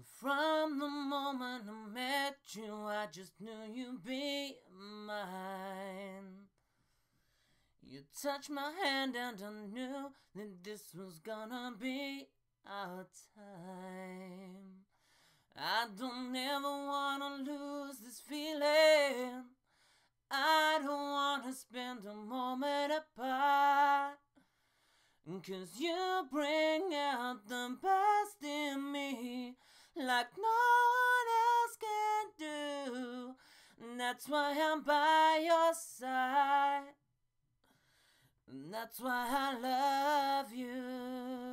From the moment I met you, I just knew you'd be mine. You touched my hand and I knew that this was gonna be our time. I don't ever wanna lose this feeling. I don't wanna spend a moment apart. 'Cause you bring out the best in me like no one else can do. That's why I'm by your side. That's why I love you.